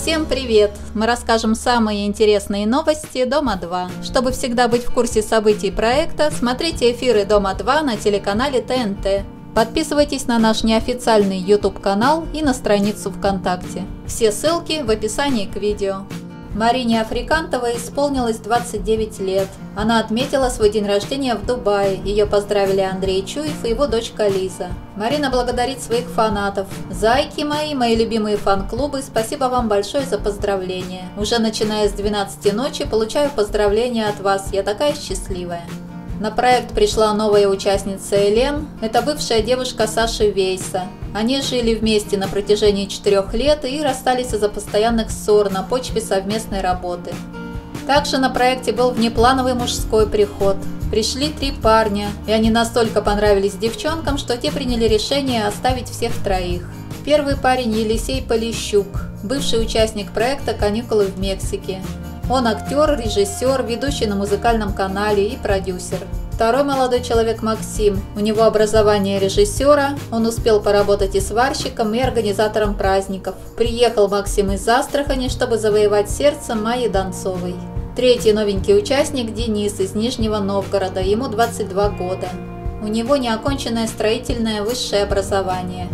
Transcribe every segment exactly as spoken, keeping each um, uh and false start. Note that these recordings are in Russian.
Всем привет! Мы расскажем самые интересные новости Дома два. Чтобы всегда быть в курсе событий проекта, смотрите эфиры Дома два на телеканале Т Н Т. Подписывайтесь на наш неофициальный YouTube канал и на страницу ВКонтакте. Все ссылки в описании к видео. Марине Африкантовой исполнилось двадцать девять лет. Она отметила свой день рождения в Дубае. Ее поздравили Андрей Чуев и его дочка Лиза. Марина благодарит своих фанатов. Зайки мои, мои любимые фан-клубы, спасибо вам большое за поздравления. Уже начиная с двенадцати ночи получаю поздравления от вас. Я такая счастливая. На проект пришла новая участница Элен. Это бывшая девушка Саши Вейса. Они жили вместе на протяжении четырех лет и расстались из-за постоянных ссор на почве совместной работы. Также на проекте был внеплановый мужской приход. Пришли три парня, и они настолько понравились девчонкам, что те приняли решение оставить всех троих. Первый парень Елисей Полищук, бывший участник проекта «Каникулы в Мексике». Он актер, режиссер, ведущий на музыкальном канале и продюсер. Второй молодой человек Максим. У него образование режиссера, он успел поработать и сварщиком, и организатором праздников. Приехал Максим из Астрахани, чтобы завоевать сердце Майи Донцовой. Третий новенький участник Денис из Нижнего Новгорода, ему двадцать два года. У него неоконченное строительное высшее образование.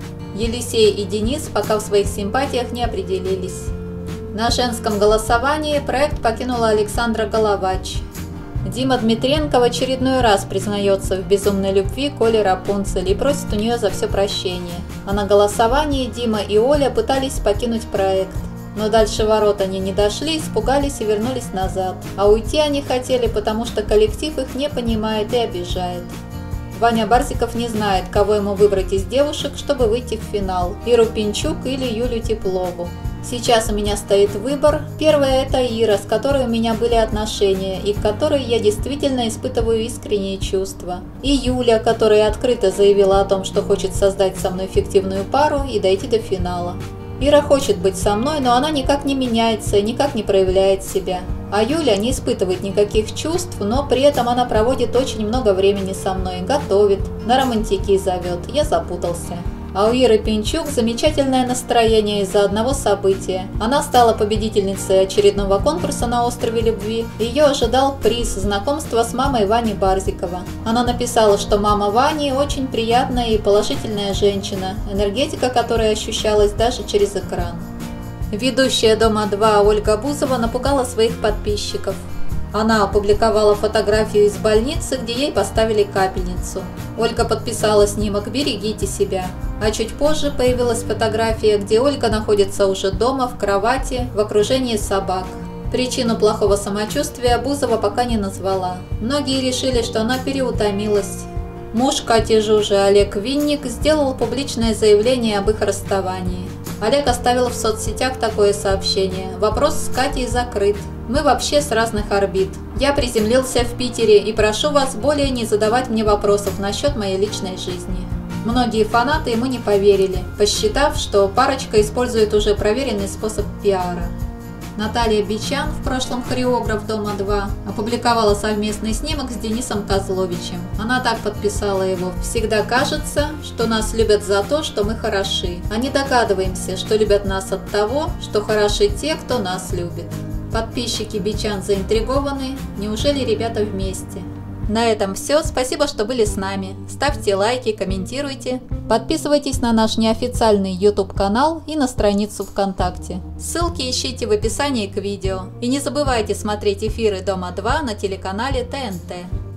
Елисей и Денис пока в своих симпатиях не определились. На женском голосовании проект покинула Александра Головач. Дима Дмитренко в очередной раз признается в безумной любви к Оле Рапунцель и просит у нее за все прощение. А на голосовании Дима и Оля пытались покинуть проект. Но дальше ворот они не дошли, испугались и вернулись назад. А уйти они хотели, потому что коллектив их не понимает и обижает. Ваня Барзиков не знает, кого ему выбрать из девушек, чтобы выйти в финал – Иру Пинчук или Юлю Теплову. Сейчас у меня стоит выбор. Первая – это Ира, с которой у меня были отношения и к которой я действительно испытываю искренние чувства. И Юля, которая открыто заявила о том, что хочет создать со мной фиктивную пару и дойти до финала. Ира хочет быть со мной, но она никак не меняется и никак не проявляет себя. А Юля не испытывает никаких чувств, но при этом она проводит очень много времени со мной, готовит, на романтики зовет. Я запутался. А у Иры Пинчук замечательное настроение из-за одного события. Она стала победительницей очередного конкурса на острове Любви. Ее ожидал приз знакомства с мамой Вани Барзикова. Она написала, что мама Вани очень приятная и положительная женщина, энергетика которой ощущалась даже через экран. Ведущая Дома два Ольга Бузова напугала своих подписчиков. Она опубликовала фотографию из больницы, где ей поставили капельницу. Ольга подписала снимок «Берегите себя». А чуть позже появилась фотография, где Ольга находится уже дома, в кровати, в окружении собак. Причину плохого самочувствия Бузова пока не назвала. Многие решили, что она переутомилась. Муж Кати Жужи Олег Винник сделал публичное заявление об их расставании. Олег оставил в соцсетях такое сообщение: «Вопрос с Катей закрыт. Мы вообще с разных орбит. Я приземлился в Питере и прошу вас более не задавать мне вопросов насчет моей личной жизни». Многие фанаты ему не поверили, посчитав, что парочка использует уже проверенный способ пиара. Наталья Бичан, в прошлом хореограф Дома два, опубликовала совместный снимок с Денисом Козловичем. Она так подписала его: «Всегда кажется, что нас любят за то, что мы хороши, а не догадываемся, что любят нас от того, что хороши те, кто нас любит». Подписчики Бичан заинтригованы. Неужели ребята вместе? На этом все. Спасибо, что были с нами. Ставьте лайки, комментируйте. Подписывайтесь на наш неофициальный YouTube канал и на страницу ВКонтакте. Ссылки ищите в описании к видео. И не забывайте смотреть эфиры Дома два на телеканале Т Н Т.